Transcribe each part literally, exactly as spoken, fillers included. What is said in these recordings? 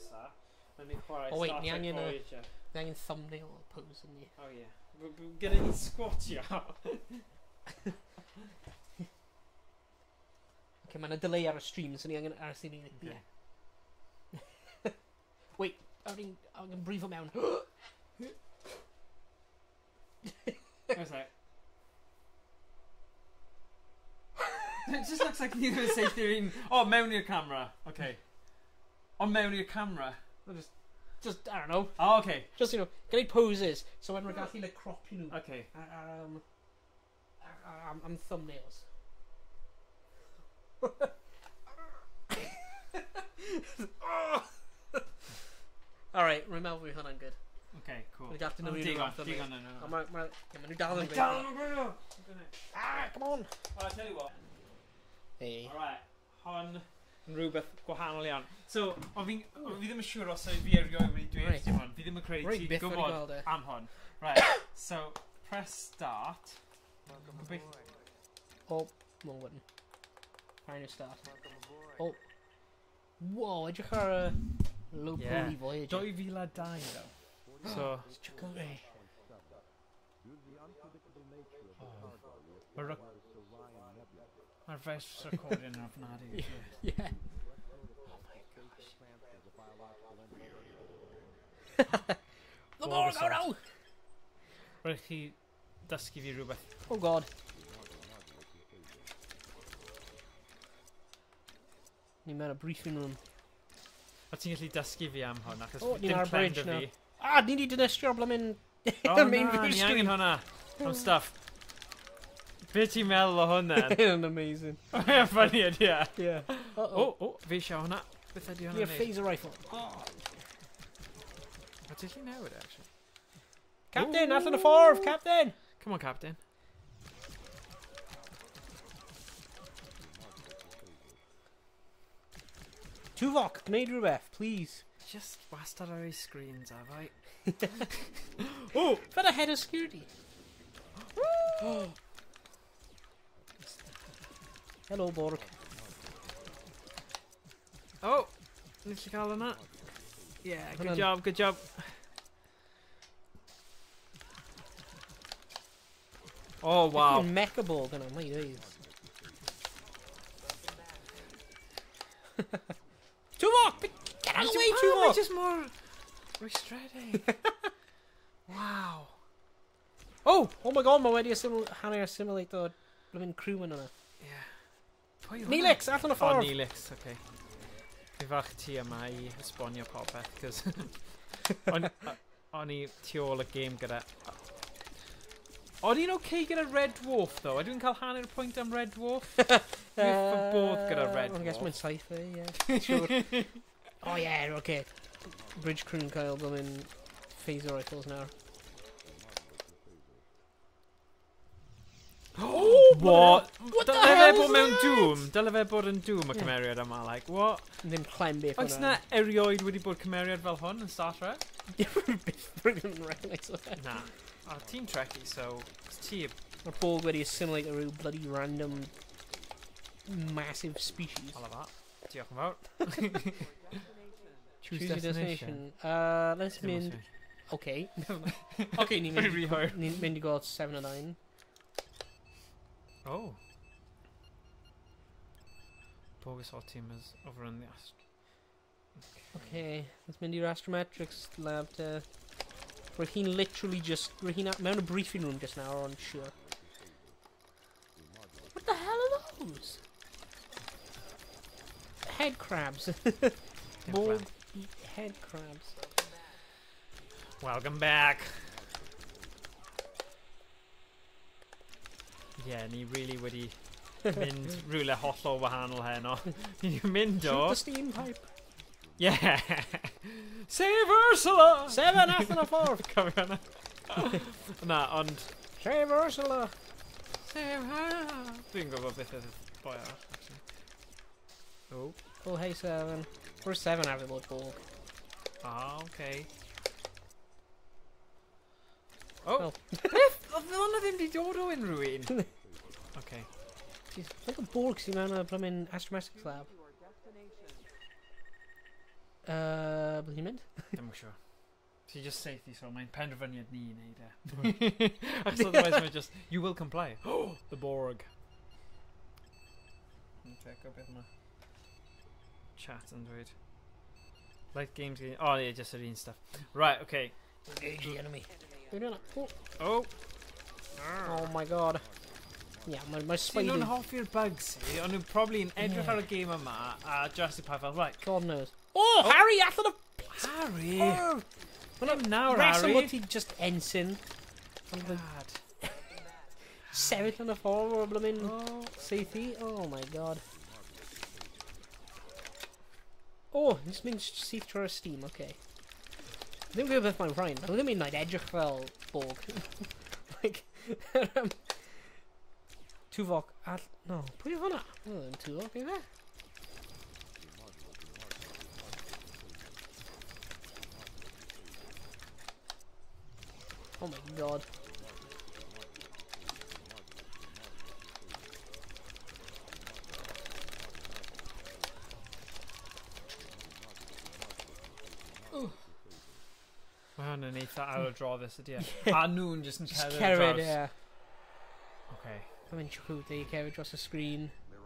nesa. Yn ni chwarae Oh wait, Star ni Trek angen y- Voyager. Ni angen thumbnail pose yn ni. Oh yeah. We're, we're gonna need squatio. Okay, mae'n y delay ar y stream, so ni angen aros i ni. Okay. Yeah. Wait, I'm going to breathe him mewn. Where's that? It just looks like neither is safe doing. Oh, mewn i'r camera. Okay. Oh, mewn i'r camera. Just, just, I don't know. Oh, okay. Just, you know, get any poses, so when we're gallu, like, crop, you know. Okay. Um, I'm, I'm thumbnails. Alright, remember we hwnna'n good. Okay, cool. We've got to know Oh, you dig on, know dig on, no, no, no. I'm going to dal yn Down, I'm gonna. Ah, come on. Well, I tell you what. Hey. Alright, hon yn rhywbeth gwahanol iawn. So, o fi, o fi ddim yn siŵr os oedd fi erioed wedi dweud Right. ti hwn. Fi ddim yn credu Right, ti byth wedi gwybod gweld e. am hwn. Right, so, press start. Beth- Oh, no, wouldn't. Trying to start. Oh. Whoa, edrych ar y low Yeah. poly Voyager. dwy fil a dau, though. So, It's chuckle ray. Mae'r rec- Mae'r voice recording yn ofnadwy. Yeah. The Bob more assault. go now! Rhaid chi dysgu fi rhywbeth. Oh god. Ni mewn a briefing room. O ti'n gallu dysgu fi am hwn, achos O, fi- ni dim ar clem bridge dy now. fi. Ah, ni di dynestio blamin O the main na, view ni screen. angen hwnna. Am stuff. Be ti'n meddwl o hwnna? Yn amazing. Mae'n ffynnu ydi e. Yeah. O, Uh-oh. o, fi eisiau hwnna. Beth ydi Ni hwnna a phaser rifle. O, ti'n lli newid, actually. Captain, allan y ffordd, Captain! Come on, Captain. Tuvok, gwneud rhywbeth, please. Just wastad ar ei screens, a fai. Oh! For the head of security. Hello, Borg. O! Ni'n gallu cael hwnna? Yeah, good Hwnna'n- job, good job. Oh, wow. Mecha Borg yna, my days. Tuvok! Get out of the way, It's Tuvok! just more restraining. Wow. Oh! Oh my god, mae wedi asimil- hanner simulator blymyn crewman yna. Yeah. Pwy yw Neelix, hwnna? allan y Oh, ffordd! Neelix, okay. Fi fach ti yma i esbonio popeth, cos... o'n o'n i tu ôl y game gyda... O'n i'n okay gyda Red Dwarf, though? Ydw i'n cael hanner pwynt am Red Dwarf? Fi for both gyda Red I guess Dwarf. mae'n saith e, yeah. Sure. Oh yeah, okay. Bridge crew yn cael blymyn phaser rifles nawr. Oh, what? What the Dyle fe hell bod is mewn that? Doom? Dyle fe bod yn Doom y Yeah. cymeriad yma, like, what? Ddim clem beth Oes na erioed wedi bod cymeriad fel hwn yn Star Trek? Brilliant recognise that. Na. O, ti'n Trekkie, so... It's ti... Mae'r Borg wedi assimilate a rhyw bloody random massive species. All of that. Diolch yn fawr. Choose your destination. Uh, let's Dim mynd... os Okay. Okay, ni'n Very mynd... hard. Ni'n mynd i gweld seven a nine. Oh. Bogus all team is overrun the ast. Okay, let's mynd i'r astrometrics lab to... Roedd hi'n literally just... Roedd hi'n mewn a briefing room just now, on sure. What the hell are those? Head crabs. Dim Borg clem. eat head crabs. Welcome back. Yeah, ni really wedi mynd rhywle hollol wahanol heno. Ni'n mynd Shoot o... the steam pipe. Yeah! Save Ursula! Seven allan y ffordd. Cofio hwnna? Na, ond... Save Ursula. Save her! Dwi'n gwybod beth ydy boi arall, actually. Oh. Oh, hey, Seven. Where's Seven after the Borg? Ah, okay. Oh! Well. Beth? Oedd hwnna ddim di dod o unrhyw un? Okay. Jeez, like a Borg sy'n mewn a blymyn astrometrics lab. Uh, beth i'n mynd? Ddim yn siŵr. Ti just safety, so mae'n penderfyniad ni i wneud e. Ac otherwise mae'n just, you will comply. The Borg. Okay, go beth yma. Chat yn dweud. Like games game. Oh yeah, just yr un stuff. Right, okay. Engage the enemy. Oh. Oh. Oh my god. Yeah, my, my Ti'n spider... nhw'n hoffi'r bugs i, ond nhw'n probably yn edrych Yeah. ar y game yma a justify fel, right. God knows. Oh, oh. Harry, allan o... Harry! Oh. Well, I'm now, Reswm Harry. bod ti just ensign. God. Sefyll yn y ffordd o'r blymyn Oh. seithi. Oh my god. Oh, just mynd syth trwy'r steam, okay. Ddim gwybod beth mae'n rhain. Ddim mynd naid edrych fel Borg. Like, um, Tuvok. All... No, pwy yw hwnna? No, ddim Tuvok, yw fe? Oh my god. Mae hwn yn eitha awdroddus ydi e. A nhw'n just yn Just cerdded cerdded, draws. yeah. Okay. I'm in Chakotay, cerdded dros y screen.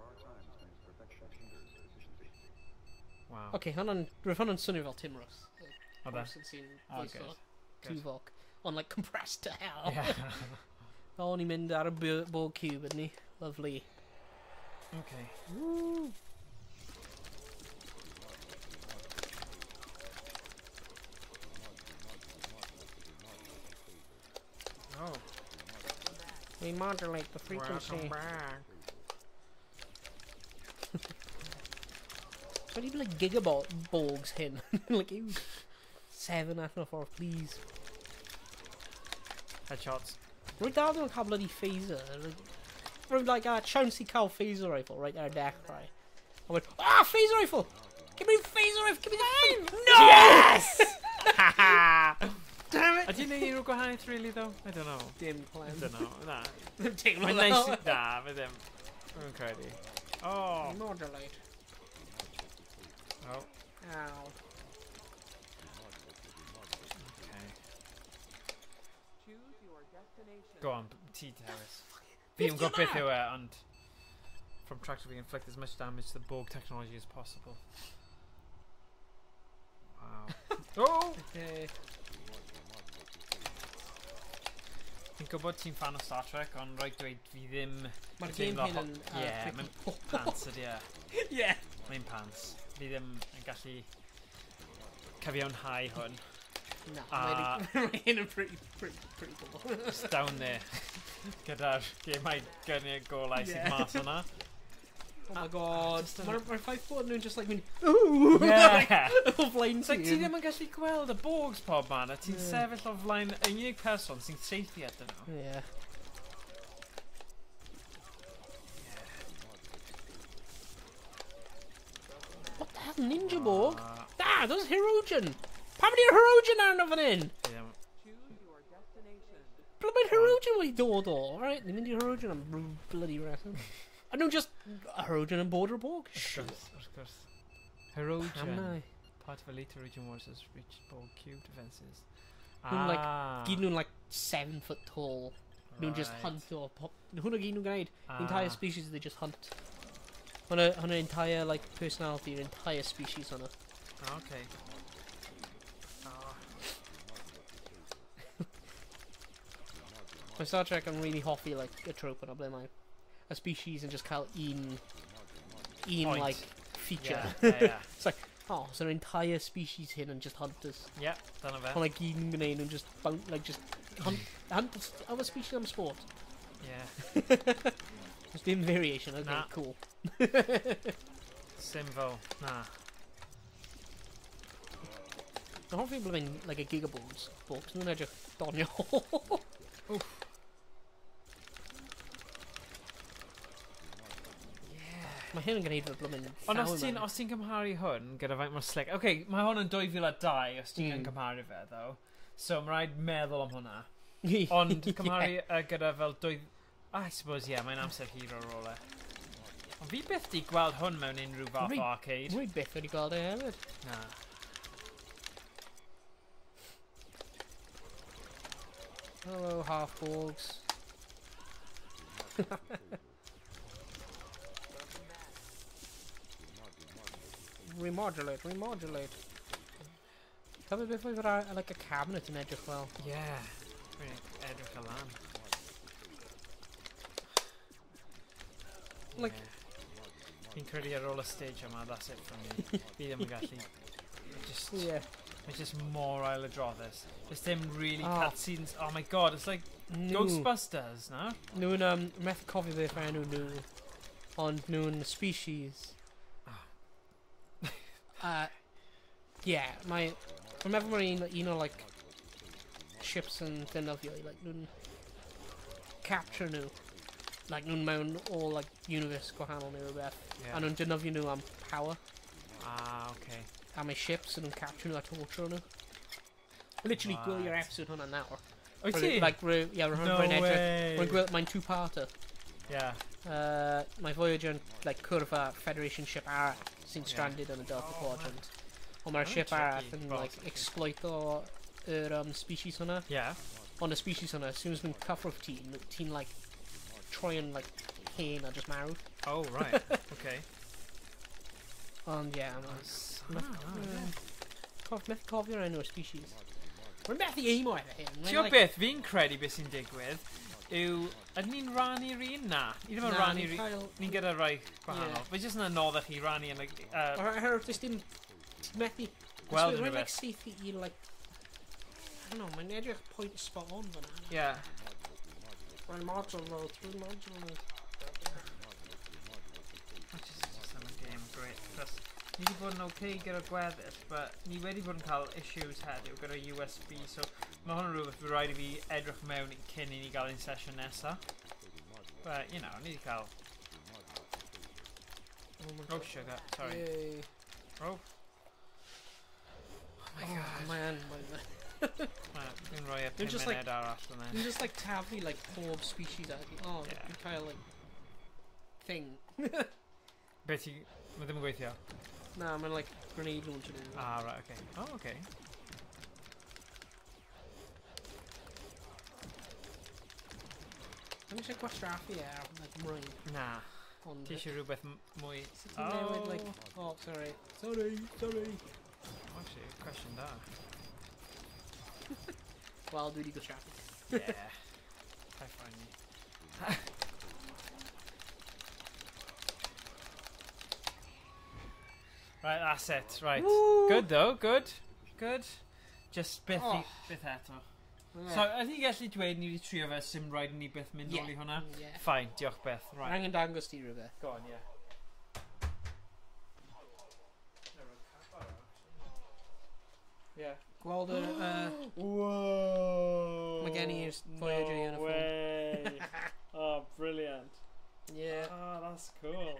Wow. Okay, hwnna'n... Roedd hwnna'n swnio fel Tim Russ. O da. Person sy'n Oh, voice good. o Good. Tuvok. Ond, like, compressed to hell. Yeah. O, ni'n mynd ar y b- Borg cube, ydyn ni? Lovely. Okay. Woo! Oh. We modulate the frequency. Welcome back. Wedi bod like gigaborgs hyn. Like, ew. Seven allan o ffordd, please. Headshots. Rwy'n dal ddim yn cael bloody phaser. Rwy'n like, a chance i cael phaser rifle right ar y dechrau. I went, ah, phaser rifle! Give me the phaser rifle! Give me the fucking... No! Yes! Damn it! Ydy'n neud unrhyw gwahaniaeth, really, though? I don't know. Dim I plan. don't know. Na. Dim Mae'n plan. neis... i- Na, fe ddim. Mae'n credu. Oh. Modulate. Oh. Ow. Okay. Choose your destination. Go on, T Terrace. Fi yn gwybod beth yw e, ond... From tractively inflict as much damage to the Borg technology as possible. Wow. Oh! Okay. Fi'n gwybod ti'n fan o Star Trek, ond rhaid dweud fi ddim... Mae'r ddim game hyn lo- yn... uh, Ie, pretty- mae'n pants ydi e. Yeah! Mae'n pants. Fi ddim yn gallu cyfiawnhau hwn. No, Ah. mae hyn yn pretty, pretty, pretty cool. Just down there. Gyda'r gemau gynnu golau sydd Yeah. mas o'na. Oh my god. just a- Mae'r ma ffaith bod nhw'n just like mynd... Ooh! Yeah. O flaen It's like ti ddim yn gallu gweld y Borgs pob man, a ti'n Yeah. sefyll o flaen y unig person sy'n seithi ydyn nhw. Yeah. What the hell, Ninja Borg? Ah, Ah, those Hirogen! Pa many Hirogen arno fan hyn? fi ddim- Choose your destination. Ble mae'r Hirogen wedi dod o? Alright, ni'n mynd i Hirogen am bl- bloody reason. A nhw'n just a Hirogen yn Border Borg? Wrth gwrs, wrth gwrs. Pam Hirogen, na? part of Elite Region Wars has reached Borg cube defences. Nhw'n like, Ah, gyd nhw'n like seven foot tall. Nhw'n just right. hunt o pop. Hwnnw gyd nhw'n gwneud. The Ah, entire species, they just hunt. Hwnnw, hwnnw entire like personality, your entire species hwnnw. ah, okay. Ah, Mae Star Trek yn really hoffi like y trope yna ble mae a species yn just cael un un Point. like feature. yeah, yeah, yeah. It's like, oh, so an entire species hyn yn just hunters. Yep, dyna fe. Ond like gyd yn gwneud nhw'n just bound, like just hunt, hunt other species am sport. Yeah. Just dim variation, okay, Na. cool. Symbol. Na. Mae hoffi bod yn like a gigaballs box, nhw'n edrych donio. Mae hyn yn gwneud fy blwmyn Ond os ti'n os ti'n cymharu hwn gyda faint mor slick... OK, mae hwn yn dwy fil a dau os ti'n Mm. cymharu fe, though. So, mae rhaid meddwl am hwnna. Yeah. Ond cymharu uh, gyda fel dwy... I suppose, yeah, mae'n amser hir ar ôl e. Ond fi byth di gweld hwn mewn unrhyw fath Rwy- o arcade. Rwy byth wedi gweld e hefyd. Na. Hello, half borgs. Remodulate, remodulate. Tell me if we've got like a cabinet in edrych fel. Yeah. Really, edrych alan. Like- Fi'n credu ar ôl y stage yma, that's it for me. Fi ddim yn gallu. Just, Yeah. it's just more ailadroddus. Just them really Oh. cutscenes. Oh my god, it's like Ghostbusters, no? Nw'n um, methu cofio beth mae enw nhw, ond nw'n species. Uh, yeah, mae... Mae'n meddwl bod un, un o, like, ships yn ddynofio i, like, nhw'n capture nhw. Like, nhw'n mewn o, like, universe gwahanol neu rhywbeth. Yeah. A nhw'n dynofio nhw am power. Ah, okay. A mae ships yn nhw'n capture nhw a torture nhw. Literally, Right. gwylio'r episode hwnna nawr. Wyt Rwy'n- ti? Like, rwy- yeah, rwy'n No rwy'n edrych. way. Rwy'n gweld, mae'n two-parter. Yeah. Uh, mae Voyager yn, like, cwrdd â Federation ship arall sy'n Yeah. stranded yn y Delta Oh, Quadrant. Ond mae'r Oh, ship arall tricky. yn, Boss, like, okay. exploito yr um, species hwnna. Yeah. Ond y species hwnna, as soon as nhw'n cyffro'r ti, ti'n, like, troi yn, like, hen a just marw. Oh, right. Okay. Ond, yeah, mae'n... Ah, Methu yeah. cof, methu cofio'r enw'r species. Rwy'n methu eimo efo hyn. Ti'n gwybod beth, fi'n credu beth sy'n digwydd yw, ydyn ni'n rannu'r un? Na, ni ddim yn rannu'r un. cael... Ni'n gyda rai gwahanol. Ie. Fe jyst yn anoddach chi rannu yn y... Uh, Oherwydd, does dim... Methu... Gweld Rwy'n, unrhyw like, beth. syth i, i, like... I don't know, mae'n edrych pwynt spot on fyna. yeah. Rwy'n module road, rwy'n module road. Which is just yn y game, great. Chos ni wedi bod yn okay gyda gweddill, but ni wedi bod yn cael issues heddiw gyda U S B, so mae hwn yn rhywbeth fydd rhaid i fi edrych mewn i cyn i ni gael ein sesiwn nesa. But, you know, ni wedi cael... Oh, sugar, sorry. Yay. Oh. Oh my god. Man, man. Right, dwi'n rhoi y They're pum just like- munud arall yn You e. just like taflu like pob species out. Oh, Yeah. you kind of like thing. Beth i... Mae ddim yn gweithio. Nah, mae'n like grenade launcher. nhw. Ah, right, okay. Oh, okay. Dwi'n eisiau gwasraffu e ar like Cymraeg. Na. Ond... Ti eisiau rhywbeth m- mwy... Sut ti'n newid like... Oh, sorry. Sorry, sorry. Oh, actually, cwestiwn da. Wel, dwi wedi gwasraffu. Yeah. High five me. Right, that's it. Right. Woo! Good though, good. Good. Just beth i... Oh. Beth eto. Yeah. So, ydy gallu dweud ni wedi trio fe sim rhaid i ni beth mynd Yeah. nôl i hwnna? Yeah. Fine, diolch Beth. Right. Angen dangos ti rhywbeth. Go on, yeah. Yeah. Gweld y... Uh, Whoa! Mae gen i'r Voyager no uniform. way. Oh, brilliant. yeah. Oh, that's cool.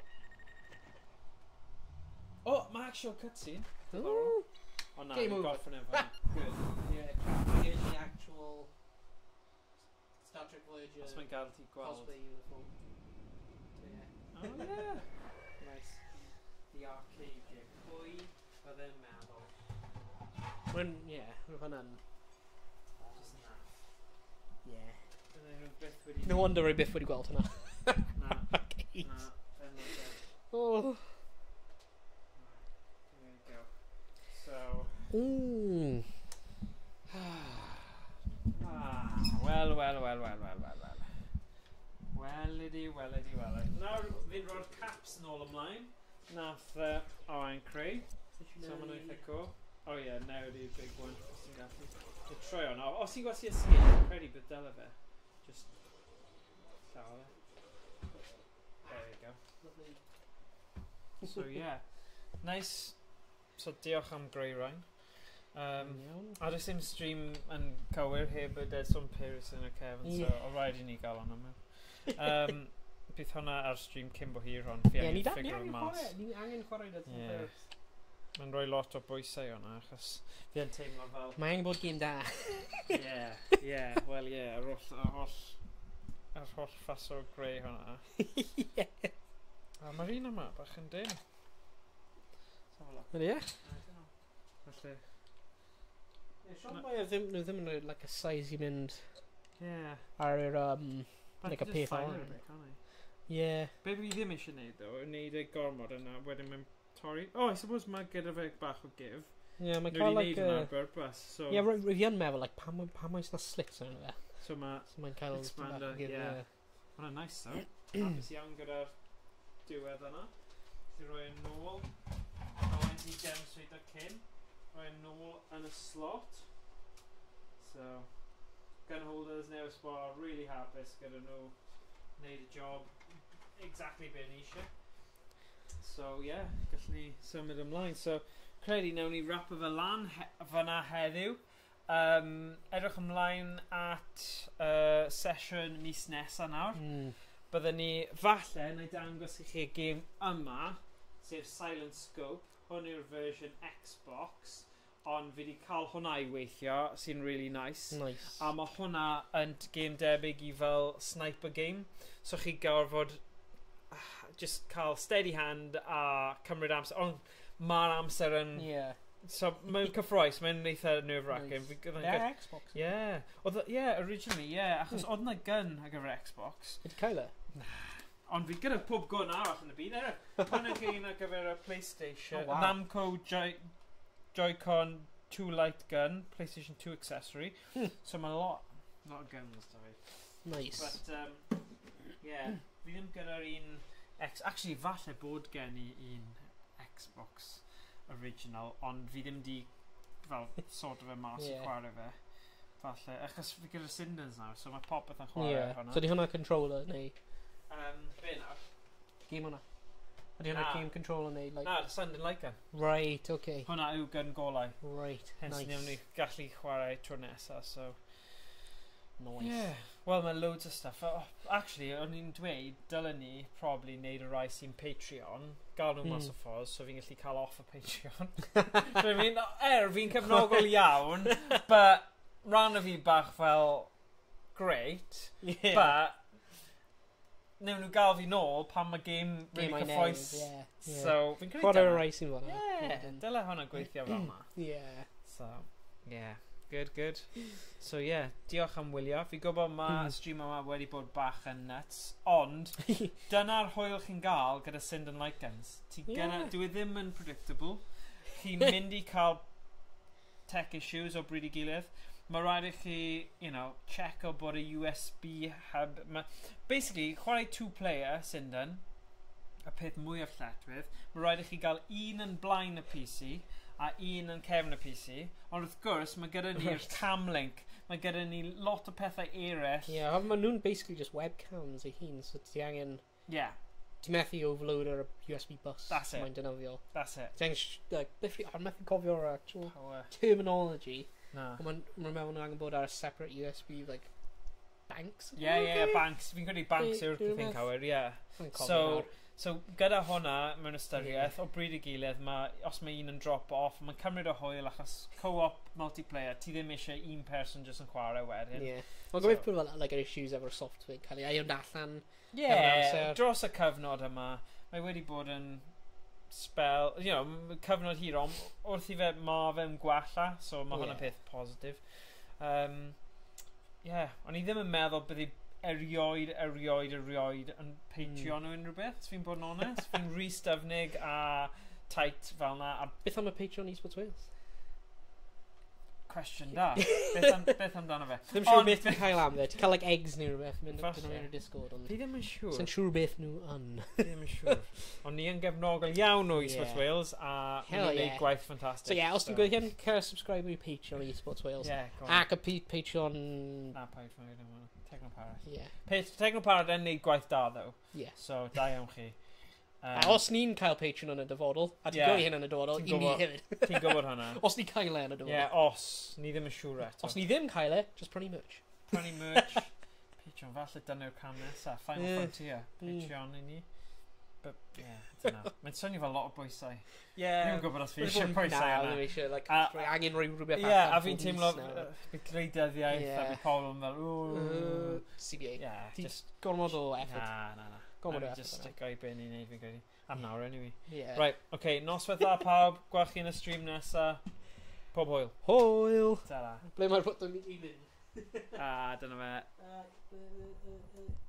Oh, my actual cutscene. Ooh. Oh no, Game we've over. got for now. fine. Good. Yeah, here's the actual Star Trek Voyager That's my guilty gweld. cosplay uniform. So, yeah. Oh yeah. Nice. The arcade game. Pwy oedd e'n meddwl? When, yeah, with hwnna'n... Just naff. Yeah. Bydde nhw byth wedi... No wonder I byth wedi gweld hwnna. Na. Okay. Na. Then not dead. Oh. There you go. So... Ooh. Ah, well, well, well, well, well, well, well. Weledy, weledy, weledy. Nawr, fi'n rhoi'r caps nôl ymlaen. Nath uh, Owain creu. So ma'n eitha cool. Oh yeah, now the big one. Os ti'n gallu. So troi on. O, os ti'n gwasi escape, fi'n credu bydd dyle fe. Just... llaw e. There you go. So yeah. Nice. So diolch am greu rhain. Um, Iawn. a does dim stream yn cywir heb y Dead Zone Paris yn y cefn, so Ie. o rhaid i ni gael hwnna mewn. Um, bydd hwnna ar stream cyn bo hir hon, fi Ie, ni angen da- ni ffigur y angen mas. chwarae, ni angen chwarae Dead Zone Ie. Paris. Mae'n rhoi lot o bwysau hwnna, achos fi yn teimlo fel... Mae angen bod game da. Ie, ie, wel ie, yr holl, yr holl, yr holl ffas o greu hwnna. Yeah. A mae'r un yma, bach yn dyn. Ydy e? Felly, Siôn mae e ddim, nhw ddim yn rhoi like a size i mynd Yeah. Ar yr, um, But Like a just peth fine arall. with it, can't I? yeah. Be fi ddim eisiau neud ddo, yw neud y gormod yna, wedyn mae'n torri. Oh, I suppose mae gyda fe bach o gif. Yeah, mae'n Nhw cael, wedi like, neud hwnna uh, ar bwrpas, so... yeah, rwy rwy fi yn meddwl, like, pam, pam oes na slits yn fe? So mae... So mae'n cael... Expander, bach o give, yeah. Hwnna'n nice, though. Hapus iawn gyda'r diwedd yna. Ti roi yn nôl. Rwy'n ti demonstrate o'r cyn. Roi yn nôl yn y slot. So... Gun holders newydd sbor, really hapus gyda nhw. Neud y job exactly be ni eisiau. So, yeah, gallwn ni symud ymlaen. So, credu nawn ni wrap fe lan he fyna heddiw. Um, edrych ymlaen at uh, sesiwn mis nesa nawr. Mm. Byddwn ni falle na i dangos i chi y gêm yma, sef Silent Scope. Hwn yw'r version Xbox, ond fi wedi cael hwnna i weithio, sy'n really nice. Nice. A mae hwnna yn gêm debyg i fel sniper game. So chi gorfod uh, just cael steady hand a cymryd amser. Ond mae'r amser yn... Yeah. So mae'n cyffroes, mae'n eitha nerve-wracking. Nice. Fi- They're Xbox. Yeah. Oedd, yeah, originally, yeah. Achos oedd na gun ar gyfer Xbox. Ydy cael e? Ond fi gyda pob gun arall yn y byd. Ere, hwnna gyn ar gyfer y PlayStation. Oh, wow. Namco Joy Joy-Con two light gun, PlayStation two accessory. Hmm. So mae'n lot, lot of guns da fi. Nice. But, um, yeah, fi ddim gyda'r un... X Actually, falle bod gen i un Xbox original, ond fi ddim di fel sort of e mas i Yeah. chwarae fe. Falle, achos fi gyda'r Cinders nawr, so mae popeth yn chwarae Yeah. hwnna. So di hwnna controller neu Um, be nawr? game hwnna? Ydy hwnna Na. game controller neu like... Na, Sunday like gun. Right, okay. Hwnna yw gun golau. Right, Hence nice. ni ni gallu chwarae tro nesa, so... Nice. Yeah. Wel, mae loads of stuff. Oh, actually, o'n i'n dweud, dylen ni probably neud y rai sy'n Patreon, gael nhw mas Hmm. o ffos, so fi'n gallu cael off y Patreon. So I mean, er, fi'n cefnogol iawn, but rhan o fi bach fel, great, Yeah. but newn nhw gael fi nôl pan mae game Game really I cyffroes. know, yeah, yeah. So, fi'n credu Chwarae dyna. rai sy'n fel Yeah, dyle hwnna gweithio fel yma. Yeah. So, yeah, good, good. So, yeah, diolch am wylio. Fi gwybod mae Mm. stream yma wedi bod bach yn nuts, ond dyna'r hwyl chi'n gael gyda Sind and Light Guns. Ti Yeah. gynna, dwi e ddim yn predictable. Chi'n mynd i cael tech issues o bryd i gilydd. Mae rhaid i chi, you know, check o bod y U S B hub... Ma, basically, chwarae two-player Sindan, y peth mwyaf lletwydd, mae rhaid i chi gael un yn blaen y P C a un yn cefn y P C, ond wrth gwrs mae gyda ni'r cam link, mae gyda ni lot o pethau eraill. Yeah, mae nhw'n basically just webcams ei hun, so ti angen... Yeah, Ti methu overload ar y U S B bus. That's it. Mae'n dynofio. that's it. Ti angen... sh- Like, beth fi... Ar methu cofio'r actual Power. terminology. No. Ond mae'n mae'n meddwl nhw angen bod ar a separate U S B, like, banks? Yeah, yeah, yeah, banks. Fi'n credu banks Be- yw'r be- pethau'n beth? cywir, yeah. Mae'n cofio So, nawr. so gyda hwnna mewn ystyriaeth, o bryd i gilydd, ma, os mae un yn drop off, mae'n cymryd o hwyl achos co-op multiplayer, ti ddim eisiau un person just yn chwarae wedyn. Yeah. Mae'n gofio bod fel, like, yr issues efo'r software cael ei aion allan. Yeah, amser. dros y cyfnod yma, mae wedi bod yn spell, you know, m- cyfnod hir, ond wrth i fe ma fe'n gwella, so mae hwnna'n Yeah. peth positif. Um, yeah, ond i ddim yn meddwl byddi erioed, erioed, erioed yn Patreon o unrhyw beth, os fi'n bod yn onest. Fi'n rhys-dyfnig a tight fel na, a Beth am y Patreon eSports Wales? cwestiwn da. beth, am, beth amdano fe? Ddim siŵr Ond- beth ti'n cael am fe. Ti'n cael, like, eggs neu rhywbeth mynd Falle. yn o'r Discord. Ond Fi ddim yn siŵr. sy'n siŵr beth nhw yn. Fi ddim yn siŵr. Ond ni yn gefnogol iawn o eSports Yeah. Wales a Hell ni'n yeah. gwneud gwaith ffantastig. So yeah, os ti'n gweithio yn cael subscribe i Patreon eSports Wales. Yeah, go on. Ac y P- Patreon... Na, paid ffordd yn hwnna. Technoparad. Yeah. Technoparad yn neud gwaith da, though. Yeah. So, da iawn chi. Um, A os ni'n cael Patreon yn y dyfodol, a ti'n Yeah. gwybod hyn yn y dyfodol, Ti'n i ni gwbod- hefyd. Ti'n gwybod hwnna? Os ni cael e yn y dyfodol. Yeah, os. Ni ddim yn siŵr eto. Os ni ddim cael e, just prynu merch. Prynu merch. Patreon, falle dyna'r cam nesa. Final Yeah. Frontier. Mm. Patreon i ni. But, yeah, dyna. Mae'n swnio fel lot o bwysau. Yeah. Ni'n gwybod os fi eisiau pwysau Na, yna. ddim eisiau, like, A- rhoi angen rhoi rhywbeth Ie, a allan fi'n pob teimlo mis nawr. uh, bydd gleidyddiaeth a Yeah. bydd pobl yn fel, Uh, ww. C B A. Yeah, Ti just... gormod o effort. Na, na, na. Gormod o Nawn ni effort just yna. stick o'i be ni'n neud fi'n credu. Am nawr, anyway. Yeah. Right, okay, noswaith dda pawb, gweld chi yn y stream nesa. Pob hwyl. Hwyl! Ta-ra. Ble mae'r bwtwm i gyd yn? Ah, dyna fe. Uh, uh, uh, uh, uh.